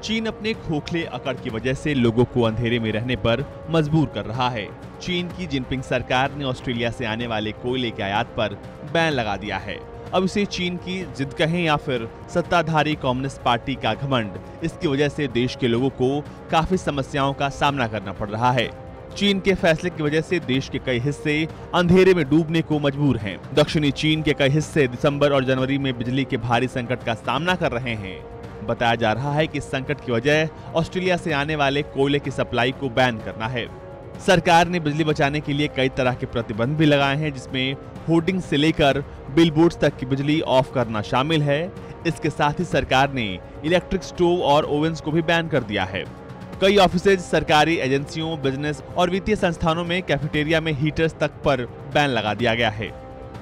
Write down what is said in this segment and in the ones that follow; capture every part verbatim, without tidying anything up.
चीन अपने खोखले अकड़ की वजह से लोगों को अंधेरे में रहने पर मजबूर कर रहा है। चीन की जिनपिंग सरकार ने ऑस्ट्रेलिया से आने वाले कोयले के आयात पर बैन लगा दिया है। अब इसे चीन की जिद कहें या फिर सत्ताधारी कम्युनिस्ट पार्टी का घमंड, इसकी वजह से देश के लोगों को काफी समस्याओं का सामना करना पड़ रहा है। चीन के फैसले की वजह से देश के कई हिस्से अंधेरे में डूबने को मजबूर हैं। दक्षिणी चीन के कई हिस्से दिसंबर और जनवरी में बिजली के भारी संकट का सामना कर रहे हैं। बताया जा रहा है कि इस संकट की वजह ऑस्ट्रेलिया से आने वाले कोयले की सप्लाई को बैन करना है। सरकार ने बिजली बचाने के लिए कई तरह के प्रतिबंध भी लगाए हैं, जिसमें होर्डिंग से लेकर बिलबोर्ड्स तक की बिजली ऑफ करना शामिल है। इसके साथ ही सरकार ने इलेक्ट्रिक स्टोव और ओवन्स को भी बैन कर दिया है। कई ऑफिसेज, सरकारी एजेंसियों, बिजनेस और वित्तीय संस्थानों में कैफेटेरिया में हीटर्स तक पर बैन लगा दिया गया है।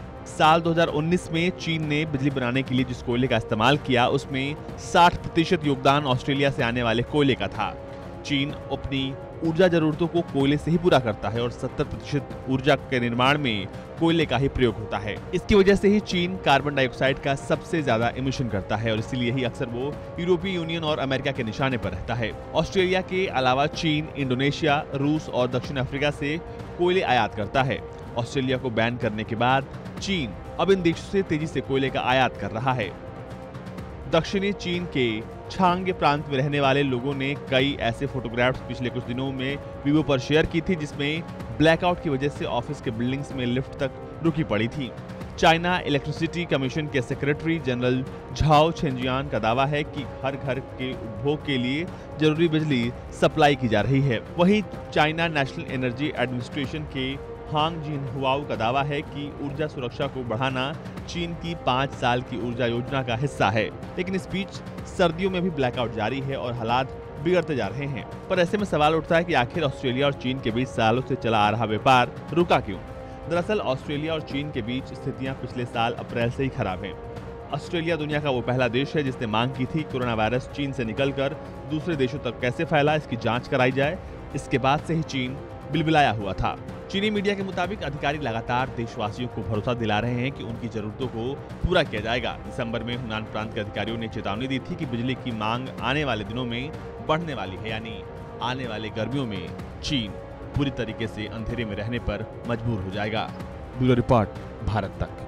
साल दो हज़ार उन्नीस में चीन ने बिजली बनाने के लिए जिस कोयले का इस्तेमाल किया, उसमें साठ प्रतिशत योगदान ऑस्ट्रेलिया से आने वाले कोयले का था। चीन अपनी ऊर्जा जरूरतों को कोयले से ही पूरा करता है और सत्तर प्रतिशत ऊर्जा के निर्माण में कोयले का ही प्रयोग होता है। इसकी वजह से ही चीन कार्बन डाइऑक्साइड का सबसे ज्यादा इमिशन करता है और इसीलिए ही अक्सर वो यूरोपीय यूनियन और अमेरिका के निशाने पर रहता है। ऑस्ट्रेलिया के अलावा चीन इंडोनेशिया, रूस और दक्षिण अफ्रीका से कोयले आयात करता है। ऑस्ट्रेलिया को बैन करने के बाद चीन अब इन देशों से तेजी से कोयले का आयात कर रहा है। दक्षिणी चीन के छांग प्रांत में रहने वाले लोगों ने कई ऐसे फोटोग्राफ्स पिछले कुछ दिनों में वीवो पर शेयर की थी, जिसमें ब्लैकआउट की वजह से ऑफिस के बिल्डिंग्स में लिफ्ट तक रुकी पड़ी थी। चाइना इलेक्ट्रिसिटी कमीशन के सेक्रेटरी जनरल झाओ झेनजियान का दावा है कि हर घर के उपभोग के लिए जरूरी बिजली सप्लाई की जा रही है। वहीं चाइना नेशनल एनर्जी एडमिनिस्ट्रेशन के हांग जिनहुआओ का दावा है कि ऊर्जा सुरक्षा को बढ़ाना चीन की पाँच साल की ऊर्जा योजना का हिस्सा है। लेकिन इस बीच सर्दियों में भी ब्लैकआउट जारी है और हालात बिगड़ते जा रहे हैं। पर ऐसे में सवाल उठता है कि आखिर ऑस्ट्रेलिया और चीन के बीच सालों से चला आ रहा व्यापार रुका क्यों? दरअसल ऑस्ट्रेलिया और चीन के बीच स्थितियां पिछले साल अप्रैल से ही खराब हैं। ऑस्ट्रेलिया दुनिया का वो पहला देश है जिसने मांग की थी कोरोना वायरस चीन से निकलकर दूसरे देशों तक कैसे फैला, इसकी जांच कराई जाए। इसके बाद से ही चीन बिलबिलाया हुआ था। चीनी मीडिया के मुताबिक अधिकारी लगातार देशवासियों को भरोसा दिला रहे हैं कि उनकी जरूरतों को पूरा किया जाएगा। दिसंबर में हुनान प्रांत के अधिकारियों ने चेतावनी दी थी कि बिजली की मांग आने वाले दिनों में बढ़ने वाली है, यानी आने वाले गर्मियों में चीन पूरी तरीके से अंधेरे में रहने पर मजबूर हो जाएगा। ब्यूरो रिपोर्ट, भारत तक।